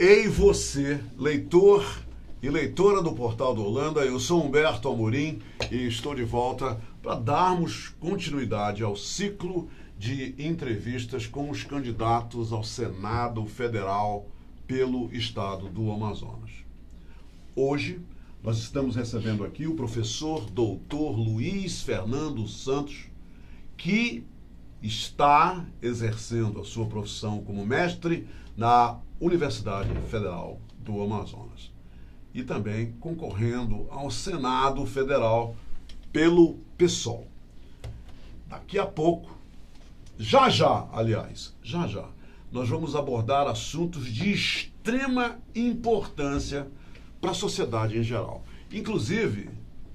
Ei você, leitor e leitora do Portal do Holanda, eu sou Humberto Amorim e estou de volta para darmos continuidade ao ciclo de entrevistas com os candidatos ao Senado Federal pelo estado do Amazonas. Hoje, nós estamos recebendo aqui o professor doutor Luiz Fernando Santos, que está exercendo a sua profissão como mestre na Universidade Federal do Amazonas e também concorrendo ao Senado Federal pelo PSOL. Daqui a pouco, já, nós vamos abordar assuntos de extrema importância para a sociedade em geral. Inclusive,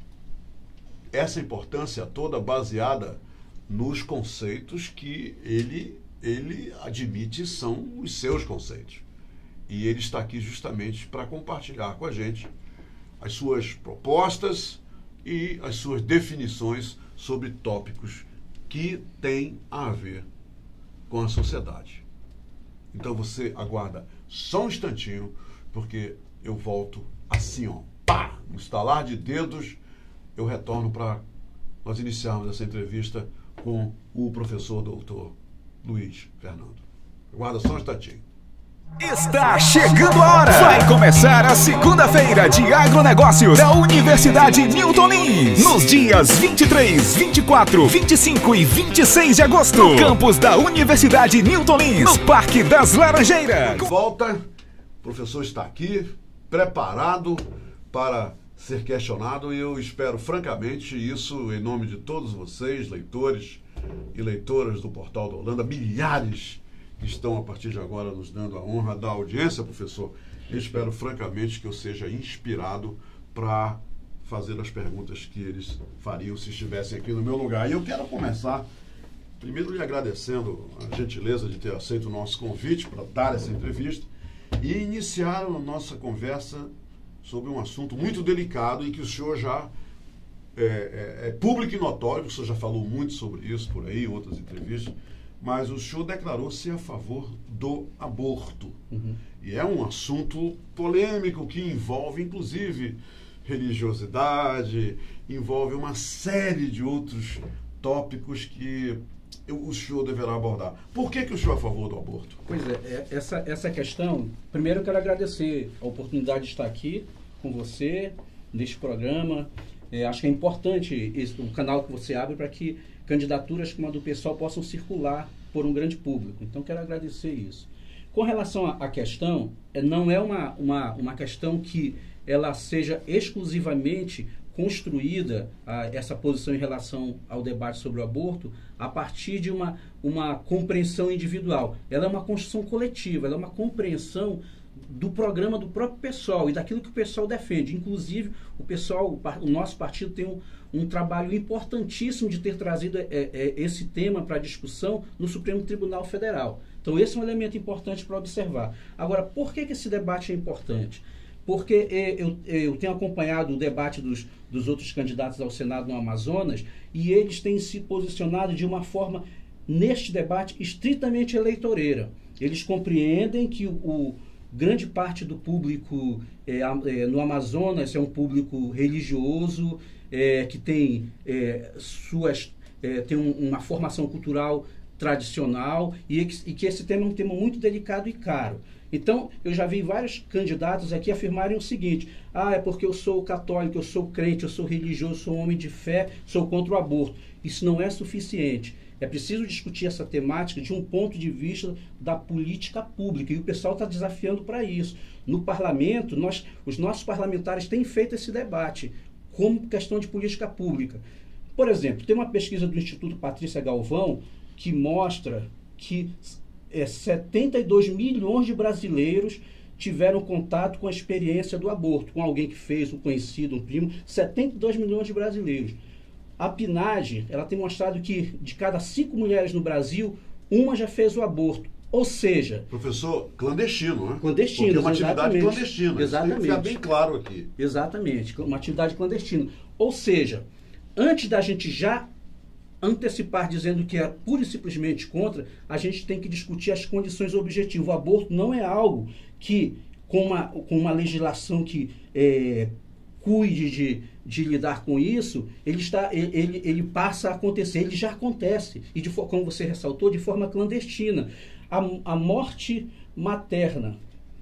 essa importância toda baseada nos conceitos que ele admite são os seus conceitos. E ele está aqui justamente para compartilhar com a gente as suas propostas e as suas definições sobre tópicos que têm a ver com a sociedade. Então você aguarda só um instantinho, porque eu volto assim, ó, pá, no estalar de dedos, eu retorno para nós iniciarmos essa entrevista com o professor doutor Luiz Fernando. Aguarda só um instantinho. Está chegando a hora! Vai começar a segunda-feira de agronegócios da Universidade Newton Lins, nos dias 23, 24, 25 e 26 de agosto, no campus da Universidade Newton Lins, no Parque das Laranjeiras. Volta, o professor está aqui, preparado para ser questionado, e eu espero francamente isso em nome de todos vocês, leitores e leitoras do Portal da Holanda, milhares que estão a partir de agora nos dando a honra da audiência, professor. Eu espero francamente que eu seja inspirado para fazer as perguntas que eles fariam se estivessem aqui no meu lugar. E eu quero começar, primeiro lhe agradecendo a gentileza de ter aceito o nosso convite para dar essa entrevista e iniciar a nossa conversa sobre um assunto muito delicado e que o senhor já é público e notório, o senhor já falou muito sobre isso por aí, em outras entrevistas, mas o senhor declarou-se a favor do aborto. Uhum. E é um assunto polêmico que envolve, inclusive, religiosidade, envolve uma série de outros tópicos que o senhor deverá abordar. Por que o senhor é a favor do aborto? Pois é, essa questão, primeiro eu quero agradecer a oportunidade de estar aqui com você, neste programa. Acho que é importante o canal que você abre para que candidaturas como a do PSOL possam circular por um grande público. Então, quero agradecer isso. Com relação à questão, não é uma questão que ela seja exclusivamente construída, essa posição em relação ao debate sobre o aborto, a partir de uma compreensão individual. Ela é uma construção coletiva, ela é uma compreensão do programa do próprio PSOL e daquilo que o PSOL defende. Inclusive, o nosso partido tem um trabalho importantíssimo de ter trazido esse tema para discussão no Supremo Tribunal Federal. Então, esse é um elemento importante para observar. Agora, por que esse debate é importante? Porque eu tenho acompanhado o debate dos outros candidatos ao Senado no Amazonas e eles têm se posicionado de uma forma, neste debate, estritamente eleitoreira. Eles compreendem que grande parte do público no Amazonas é um público religioso, que tem tem uma formação cultural tradicional e que esse tema é um tema muito delicado e caro. Então, eu já vi vários candidatos aqui afirmarem o seguinte: é porque eu sou católico, eu sou crente, eu sou religioso, sou homem de fé, sou contra o aborto. Isso não é suficiente. É preciso discutir essa temática de um ponto de vista da política pública, e o pessoal está desafiando para isso. No parlamento, os nossos parlamentares têm feito esse debate como questão de política pública. Por exemplo, tem uma pesquisa do Instituto Patrícia Galvão que mostra que 72 milhões de brasileiros tiveram contato com a experiência do aborto, com alguém que fez, um conhecido, um primo, 72 milhões de brasileiros. A PNAD, ela tem mostrado que de cada 5 mulheres no Brasil, uma já fez o aborto. Ou seja... Professor, clandestino, né? Clandestino, porque é uma atividade clandestina. Exatamente. Isso tem que ficar bem claro aqui. Exatamente, uma atividade clandestina. Ou seja, antes da gente já antecipar dizendo que é pura e simplesmente contra, a gente tem que discutir as condições objetivas. O aborto não é algo que com uma legislação que cuide de lidar com isso, ele passa a acontecer, ele já acontece, e como você ressaltou, de forma clandestina. A morte materna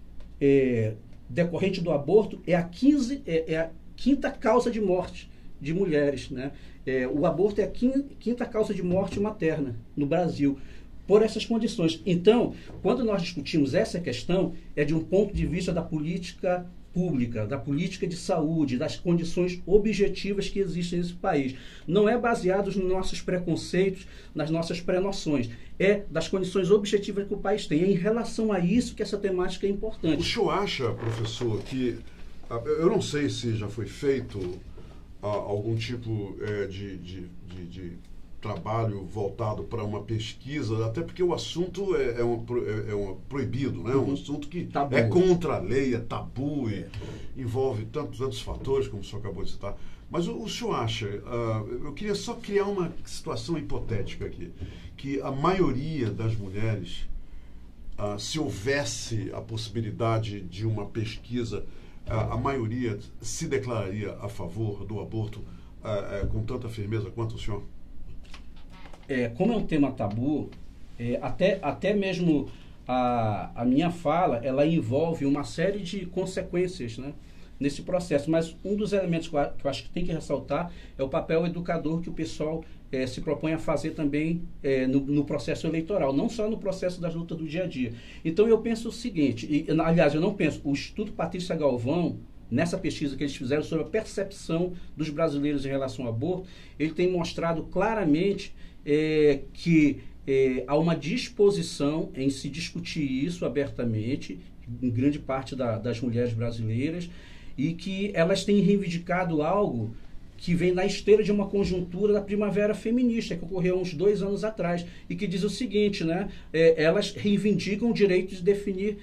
decorrente do aborto é a quinta causa de morte de mulheres, né? O aborto é a quinta causa de morte materna no Brasil, por essas condições. Então, quando nós discutimos essa questão, é de um ponto de vista da política pública, da política de saúde, das condições objetivas que existem nesse país. Não é baseado nos nossos preconceitos, nas nossas pré-noções. É das condições objetivas que o país tem. É em relação a isso que essa temática é importante. O senhor acha, professor, que... Eu não sei se já foi feito algum tipo de trabalho voltado para uma pesquisa, até porque o assunto é proibido, né? Um assunto que tabu. É contra a lei, é tabu e envolve tantos fatores, como o senhor acabou de citar. Mas o senhor acha, eu queria só criar uma situação hipotética aqui, que a maioria das mulheres, se houvesse a possibilidade de uma pesquisa, a maioria se declararia a favor do aborto com tanta firmeza quanto o senhor? Como é um tema tabu, até mesmo a minha fala, ela envolve uma série de consequências, né, nesse processo. Mas um dos elementos que eu acho que tem que ressaltar é o papel educador que o pessoal se propõe a fazer também no processo eleitoral, não só no processo das lutas do dia a dia. Então eu penso o seguinte, aliás, eu não penso, o Instituto Patrícia Galvão, nessa pesquisa que eles fizeram sobre a percepção dos brasileiros em relação ao aborto, ele tem mostrado claramente que há uma disposição em se discutir isso abertamente, em grande parte das mulheres brasileiras, e que elas têm reivindicado algo que vem na esteira de uma conjuntura da primavera feminista, que ocorreu há uns 2 anos atrás, e que diz o seguinte, né? Elas reivindicam o direito de definir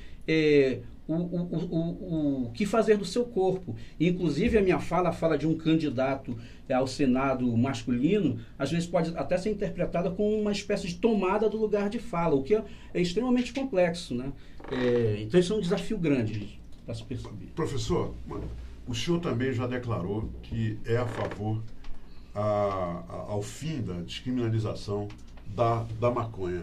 o que fazer do seu corpo. Inclusive, a minha fala, a fala de um candidato ao Senado masculino, às vezes pode até ser interpretada como uma espécie de tomada do lugar de fala, o que é extremamente complexo, né? Então, isso é um desafio grande para se perceber. Professor, o senhor também já declarou que é a favor ao fim da descriminalização da maconha.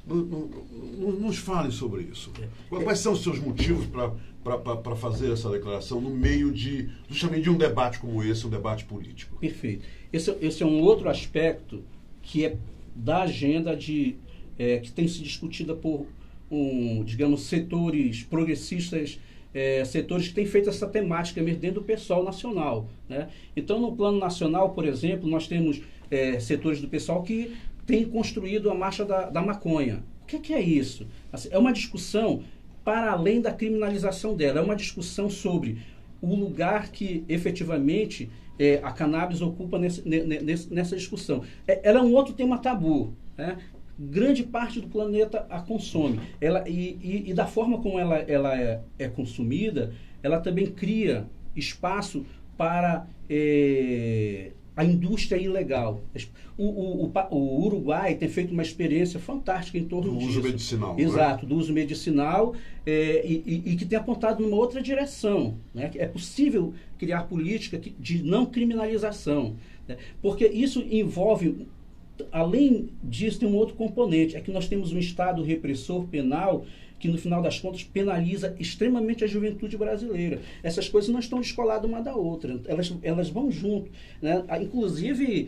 Nos fale sobre isso. Quais são os seus motivos para fazer essa declaração no meio justamente de um debate como esse, um debate político? Perfeito. Esse é um outro aspecto que é da agenda que tem se discutida por, digamos, setores progressistas, setores que têm feito essa temática mesmo dentro do pessoal nacional, né? Então, no plano nacional, por exemplo, nós temos setores do pessoal que tem construído a marcha da maconha. O que é isso? Assim, é uma discussão para além da criminalização dela, é uma discussão sobre o lugar que efetivamente a cannabis ocupa nessa discussão. Ela é um outro tema tabu, né? Grande parte do planeta a consome. E da forma como ela é consumida, ela também cria espaço para a indústria ilegal. O Uruguai tem feito uma experiência fantástica em torno disso. Do uso medicinal. Exato, né? Do uso medicinal, e que tem apontado numa outra direção, né? É possível criar política de não criminalização, né? Porque isso envolve, além disso, tem um outro componente, é que nós temos um Estado repressor penal que, no final das contas, penaliza extremamente a juventude brasileira. Essas coisas não estão descoladas uma da outra, elas vão junto, né? Inclusive,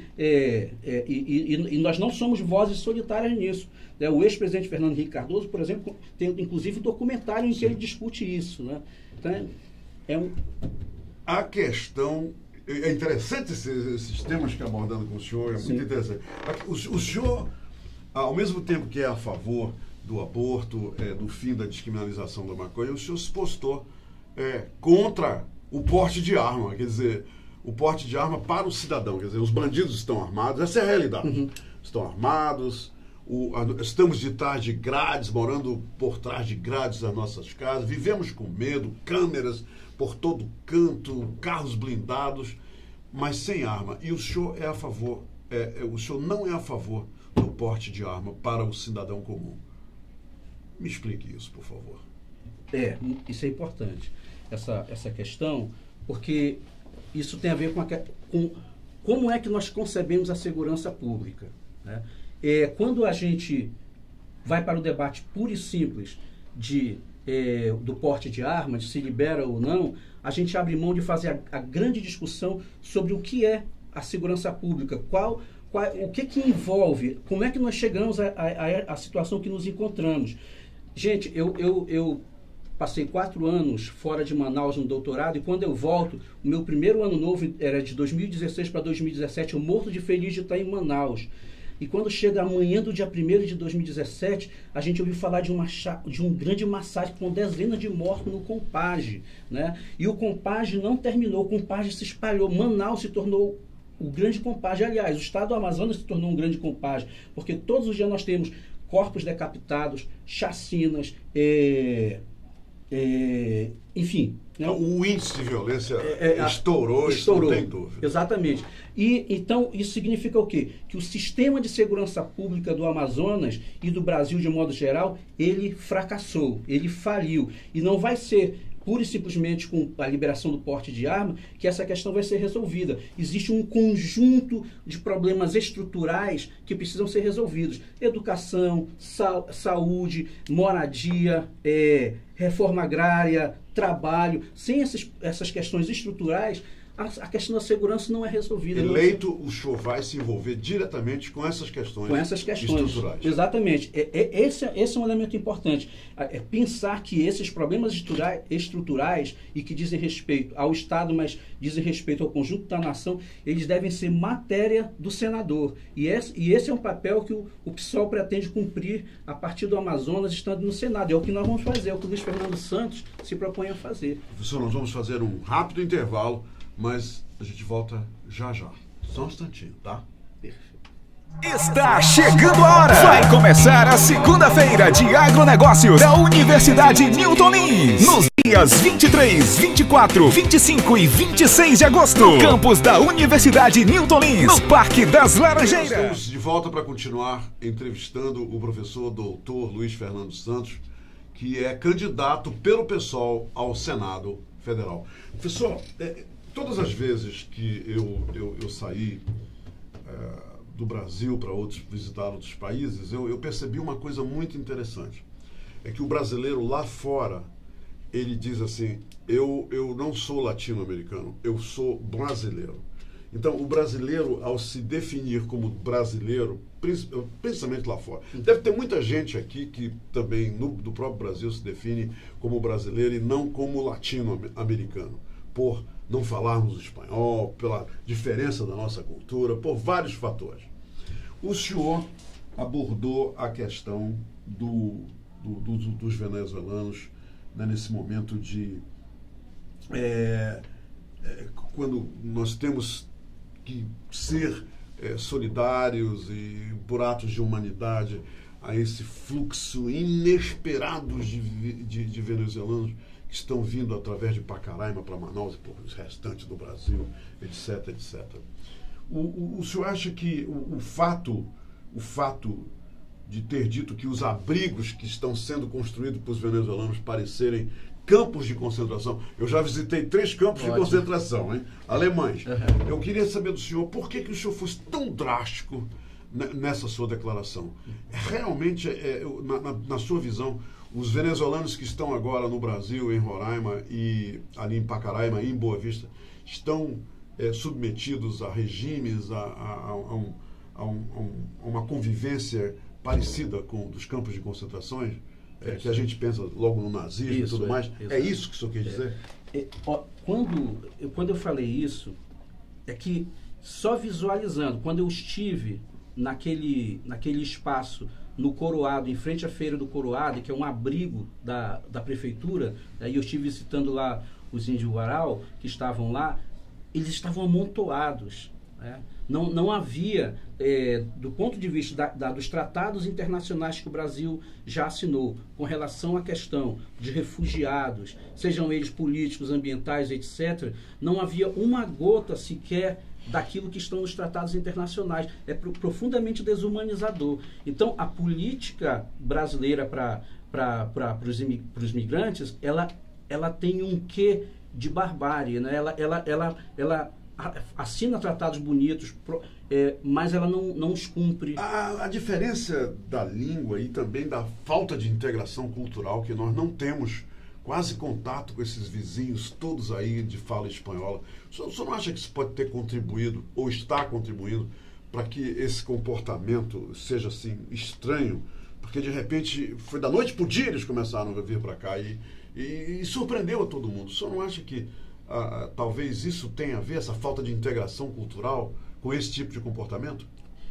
e nós não somos vozes solitárias nisso, né? O ex-presidente Fernando Henrique Cardoso, por exemplo, tem inclusive um documentário em que ele discute isso, né? Então, A questão... É interessante esses temas que abordando com o senhor, Sim. Muito interessante. O senhor, ao mesmo tempo que é a favor do aborto, do fim da descriminalização da maconha, o senhor se postou contra o porte de arma, quer dizer, o porte de arma para o cidadão, quer dizer, os bandidos estão armados, essa é a realidade. Uhum. Estão armados, estamos de trás de grades, morando por trás de grades das nossas casas, vivemos com medo, câmeras por todo canto, carros blindados, mas sem arma. E o senhor é a favor, o senhor não é a favor do porte de arma para o cidadão comum. Me explique isso, por favor. Isso é importante, essa questão, porque isso tem a ver com como é que nós concebemos a segurança pública, né? Quando a gente vai para o debate puro e simples do porte de armas, se libera ou não, a gente abre mão de fazer a grande discussão sobre o que é a segurança pública, o que envolve, como é que nós chegamos à situação que nos encontramos. Gente, eu passei 4 anos fora de Manaus no doutorado, e quando eu volto, o meu primeiro ano novo era de 2016 para 2017, eu morto de feliz de estar em Manaus. E quando chega amanhã do dia 1º de 2017, a gente ouviu falar de um grande massacre com dezenas de mortos no Compage, né? E o Compage não terminou, o Compage se espalhou, Manaus se tornou o grande Compage. Aliás, o estado do Amazonas se tornou um grande Compage, porque todos os dias nós temos corpos decapitados, chacinas, enfim. Né? O índice de violência estourou, isso não tem dúvida. Exatamente. E então isso significa o quê? Que o sistema de segurança pública do Amazonas e do Brasil de modo geral, ele fracassou, ele faliu. E não vai ser pura e simplesmente com a liberação do porte de arma que essa questão vai ser resolvida. Existe um conjunto de problemas estruturais que precisam ser resolvidos. Educação, saúde, moradia, reforma agrária, trabalho. Sem essas questões estruturais, a questão da segurança não é resolvida. Eleito, o senhor vai se envolver diretamente com essas questões, estruturais. Exatamente. Esse é um elemento importante. Pensar que esses problemas estruturais e que dizem respeito ao Estado, mas dizem respeito ao conjunto da nação, eles devem ser matéria do senador. E esse é um papel que o PSOL pretende cumprir a partir do Amazonas, estando no Senado. É o que nós vamos fazer, é o que o Luiz Fernando Santos se propõe a fazer. Professor, nós vamos fazer um rápido intervalo, mas a gente volta já. Só um instantinho, tá? Está chegando a hora! Vai começar a segunda-feira de agronegócios da Universidade Newton Lins. Nos dias 23, 24, 25 e 26 de agosto. No campus da Universidade Newton Lins, no Parque das Laranjeiras. Estamos de volta para continuar entrevistando o professor doutor Luiz Fernando Santos, que é candidato pelo PSOL ao Senado Federal. Professor, todas as vezes que eu saí do Brasil para visitar outros países, eu percebi uma coisa muito interessante. É que o brasileiro lá fora, ele diz assim, eu não sou latino-americano, eu sou brasileiro. Então, o brasileiro, ao se definir como brasileiro, principalmente lá fora, deve ter muita gente aqui que também, do próprio Brasil, se define como brasileiro e não como latino-americano, por não falarmos espanhol, pela diferença da nossa cultura, por vários fatores. O senhor abordou a questão dos venezuelanos, né, nesse momento quando nós temos que ser solidários e por atos de humanidade a esse fluxo inesperado de venezuelanos que estão vindo através de Pacaraima para Manaus e para os restantes do Brasil, etc, etc. O senhor acha que o fato de ter dito que os abrigos que estão sendo construídos para os venezuelanos parecerem campos de concentração, eu já visitei 3 campos de concentração, hein? Alemães. Uhum. Eu queria saber do senhor por que o senhor fosse tão drástico nessa sua declaração. Realmente, na sua visão, os venezuelanos que estão agora no Brasil, em Roraima e ali em Pacaraima e em Boa Vista, estão submetidos a regimes, a uma convivência parecida com dos campos de concentrações, que a gente pensa logo no nazismo e tudo mais. É isso que o senhor quer dizer? Quando eu falei isso, é que só visualizando, quando eu estive naquele espaço no Coroado, em frente à Feira do Coroado, que é um abrigo da prefeitura, aí eu estive visitando lá os índios Guarau, que estavam lá, eles estavam amontoados, né? Não havia, do ponto de vista dos tratados internacionais que o Brasil já assinou com relação à questão de refugiados, sejam eles políticos, ambientais, etc., não havia uma gota sequer daquilo que estão nos tratados internacionais. É profundamente desumanizador. Então, a política brasileira para os imigrantes, ela tem um quê de barbárie, né? Ela assina tratados bonitos, mas ela não os cumpre. A diferença da língua e também da falta de integração cultural, que nós não temos quase contato com esses vizinhos todos aí de fala espanhola. O senhor não acha que isso pode ter contribuído, ou está contribuindo, para que esse comportamento seja assim estranho? Porque de repente, foi da noite para o dia eles começaram a vir para cá e surpreendeu a todo mundo. O senhor não acha que talvez isso tenha a ver, essa falta de integração cultural, com esse tipo de comportamento?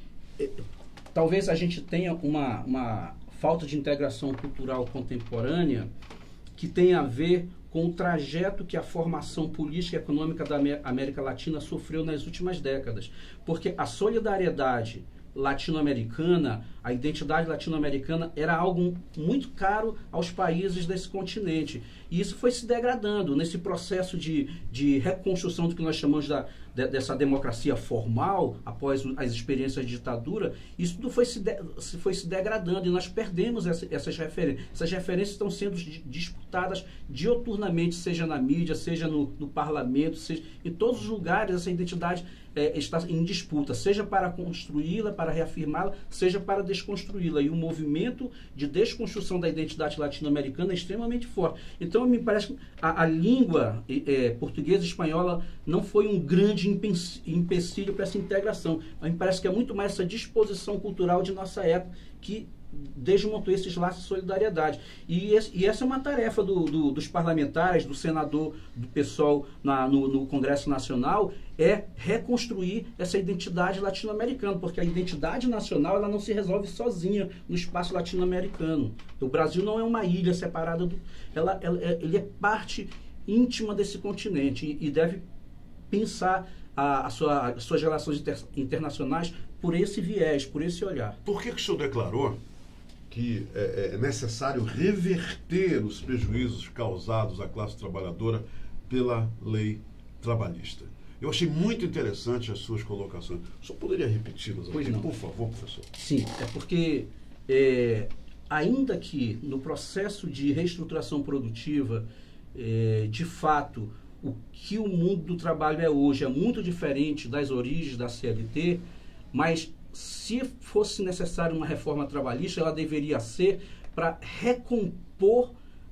Talvez a gente tenha uma falta de integração cultural contemporânea que tem a ver com o trajeto que a formação política e econômica da América Latina sofreu nas últimas décadas. Porque a solidariedade latino-americana, a identidade latino-americana era algo muito caro aos países desse continente. E isso foi se degradando nesse processo de reconstrução do que nós chamamos dessa democracia formal, após as experiências de ditadura. Isso tudo foi se degradando e nós perdemos essas referências. Essas referências estão sendo disputadas dioturnamente, seja na mídia, seja no parlamento, seja em todos os lugares. Essa identidade está em disputa, seja para construí-la, para reafirmá-la, seja para desconstruí-la. E o movimento de desconstrução da identidade latino-americana é extremamente forte. Então, me parece que a língua portuguesa e espanhola não foi um grande empecilho para essa integração. Me parece que é muito mais essa disposição cultural de nossa época que desmontou esses laços de solidariedade. E essa é uma tarefa dos parlamentares, do senador, do pessoal no Congresso Nacional, é reconstruir essa identidade latino-americana, porque a identidade nacional ela não se resolve sozinha no espaço latino-americano. O Brasil não é uma ilha separada, ele é parte íntima desse continente e deve pensar as suas relações internacionais por esse viés, por esse olhar. Por que o senhor declarou que é necessário reverter os prejuízos causados à classe trabalhadora pela lei trabalhista? Eu achei muito interessante as suas colocações. O senhor poderia repeti-las aqui, por favor, professor? Sim, é porque ainda que no processo de reestruturação produtiva, de fato, o que o mundo do trabalho é hoje é muito diferente das origens da CLT, mas se fosse necessária uma reforma trabalhista, ela deveria ser para recompor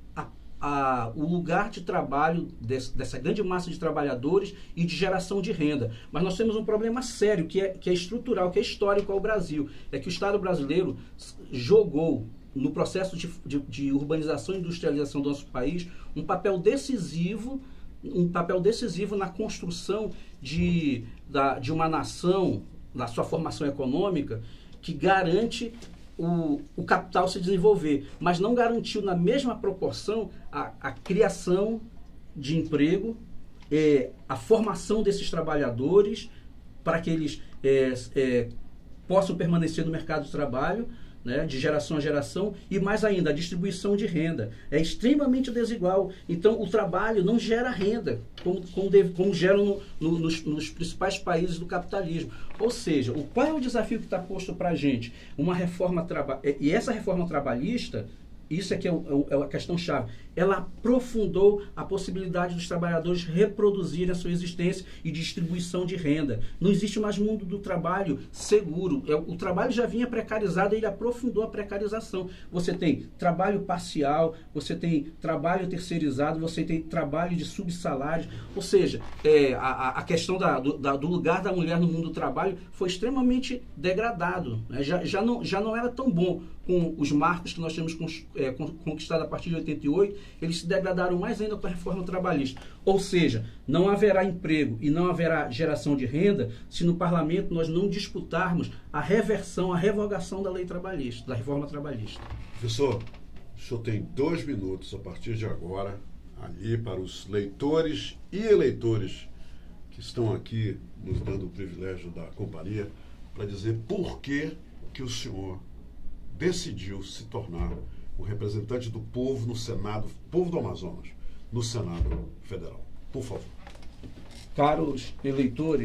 o lugar de trabalho dessa grande massa de trabalhadores e de geração de renda. Mas nós temos um problema sério, que é estrutural, que é histórico ao Brasil. É que o Estado brasileiro jogou no processo de urbanização e industrialização do nosso país um papel decisivo na construção de uma nação, da sua formação econômica, que garante o capital se desenvolver, mas não garantiu na mesma proporção a criação de emprego, a formação desses trabalhadores para que eles possam permanecer no mercado de trabalho, né, de geração a geração, e mais ainda, a distribuição de renda. É extremamente desigual. Então, o trabalho não gera renda, como geram nos principais países do capitalismo. Ou seja, qual é o desafio que está posto para a gente? Uma reforma e essa reforma trabalhista, isso é que é a questão-chave, ela aprofundou a possibilidade dos trabalhadores reproduzirem a sua existência e distribuição de renda. Não existe mais mundo do trabalho seguro. O trabalho já vinha precarizado e ele aprofundou a precarização. Você tem trabalho parcial, você tem trabalho terceirizado, você tem trabalho de subsalário. Ou seja, a questão do lugar da mulher no mundo do trabalho foi extremamente degradado, né? Já não era tão bom. Com os marcos que nós temos conquistado a partir de 88, eles se degradaram mais ainda com a reforma trabalhista. Ou seja, não haverá emprego e não haverá geração de renda se no parlamento nós não disputarmos a reversão, a revogação da lei trabalhista, da reforma trabalhista. Professor, o senhor tem 2 minutos a partir de agora, ali para os leitores e eleitores que estão aqui nos dando o privilégio da companhia, para dizer por que o senhor decidiu se tornar o representante do povo no Senado, povo do Amazonas, no Senado Federal. Por favor. Caros eleitores,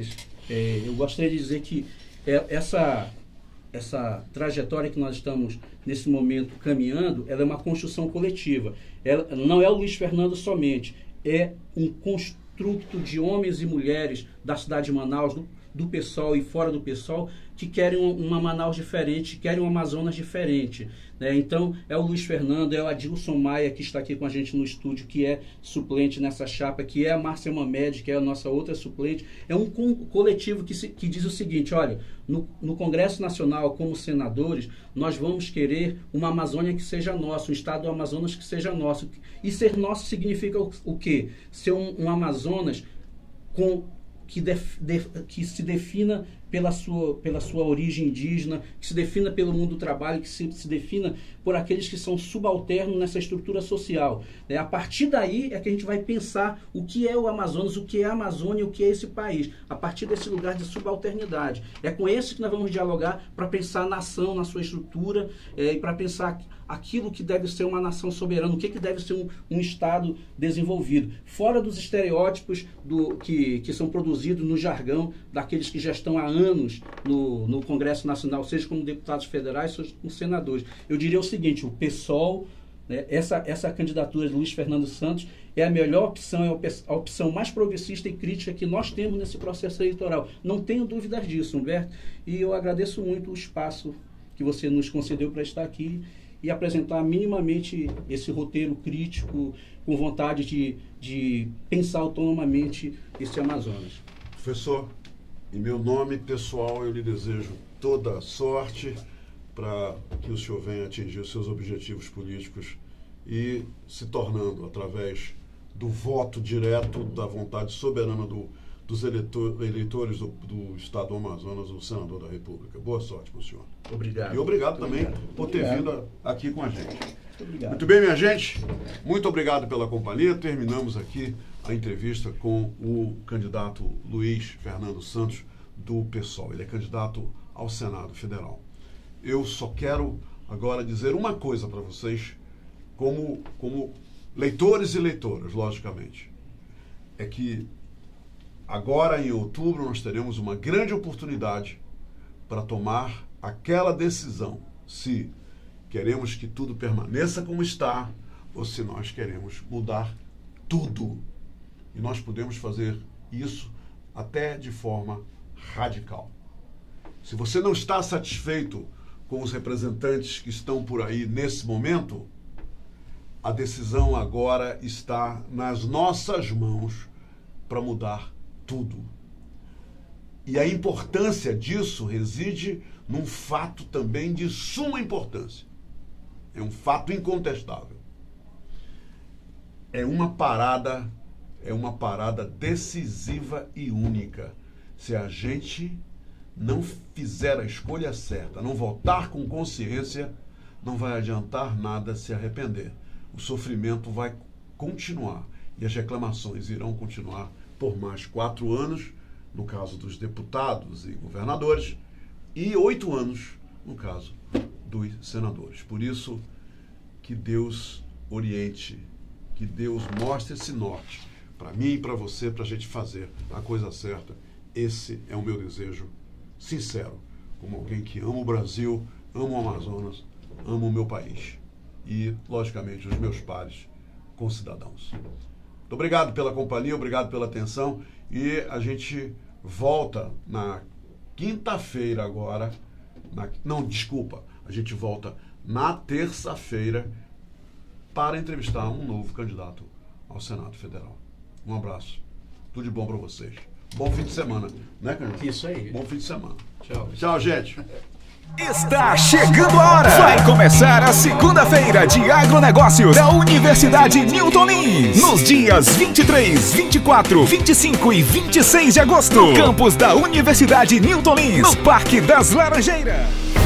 Eu gostaria de dizer que essa trajetória que nós estamos, nesse momento, caminhando, ela é uma construção coletiva. Ela não é o Luiz Fernando somente, é um construto de homens e mulheres da cidade de Manaus, do PSOL e fora do PSOL, que querem uma Manaus diferente, querem um Amazonas diferente. Né? Então, é o Luiz Fernando, é o Adilson Maia, que está aqui com a gente no estúdio, que é suplente nessa chapa, que é a Márcia Mamed, que é a nossa outra suplente. É um coletivo que diz o seguinte: olha, no Congresso Nacional, como senadores, nós vamos querer uma Amazônia que seja nossa, um estado do Amazonas que seja nosso. E ser nosso significa o quê? Ser um Amazonas que se defina pela sua origem indígena, que se defina pelo mundo do trabalho, que se defina por aqueles que são subalternos nessa estrutura social. A partir daí é que a gente vai pensar o que é o Amazonas, o que é a Amazônia, o que é esse país, a partir desse lugar de subalternidade. É com esse que nós vamos dialogar para pensar a nação na sua estrutura e para pensar aquilo que deve ser uma nação soberana, o que deve ser um Estado desenvolvido, fora dos estereótipos que são produzidos no jargão daqueles que já estão há anos no Congresso Nacional, seja como deputados federais, seja como senadores. Eu diria o seguinte: o PSOL, né, essa candidatura de Luiz Fernando Santos é a melhor opção, é a opção mais progressista e crítica que nós temos nesse processo eleitoral. Não tenho dúvidas disso, Humberto, e eu agradeço muito o espaço que você nos concedeu para estar aqui e apresentar minimamente esse roteiro crítico, com vontade de pensar autonomamente esse Amazonas. Professor, em meu nome pessoal, eu lhe desejo toda sorte para que o senhor venha atingir os seus objetivos políticos e se tornando, através do voto direto, da vontade soberana dos eleitores do Estado do Amazonas, o senador da República. Boa sorte para o senhor. Obrigado. E obrigado também por ter vindo aqui com a gente. Muito obrigado. Muito bem, minha gente. Muito obrigado pela companhia. Terminamos aqui a entrevista com o candidato Luiz Fernando Santos, do PSOL. Ele é candidato ao Senado Federal. Eu só quero agora dizer uma coisa para vocês, como leitores e leitoras, logicamente. É que agora, em outubro, nós teremos uma grande oportunidade para tomar aquela decisão, se queremos que tudo permaneça como está ou se nós queremos mudar tudo. E nós podemos fazer isso até de forma radical. Se você não está satisfeito com os representantes que estão por aí nesse momento, a decisão agora está nas nossas mãos para mudar tudo. E a importância disso reside num fato também de suma importância. É um fato incontestável. É uma parada decisiva e única. Se a gente não fizer a escolha certa, não votar com consciência, não vai adiantar nada se arrepender. O sofrimento vai continuar e as reclamações irão continuar por mais 4 anos, no caso dos deputados e governadores, e 8 anos, no caso dos senadores. Por isso, que Deus oriente, que Deus mostre esse norte para mim e para você, para a gente fazer a coisa certa. Esse é o meu desejo sincero, como alguém que ama o Brasil, ama o Amazonas, ama o meu país e, logicamente, os meus pares concidadãos. Muito obrigado pela companhia, obrigado pela atenção e a gente volta na quinta-feira agora, a gente volta na terça-feira para entrevistar um novo candidato ao Senado Federal. Um abraço, tudo de bom para vocês. Bom fim de semana, né, candidato? Isso aí. Bom fim de semana. Tchau. Tchau, gente. Está chegando a hora! Vai começar a segunda-feira de agronegócios da Universidade Newton Lins. Nos dias 23, 24, 25 e 26 de agosto. No campus da Universidade Newton Lins, no Parque das Laranjeiras.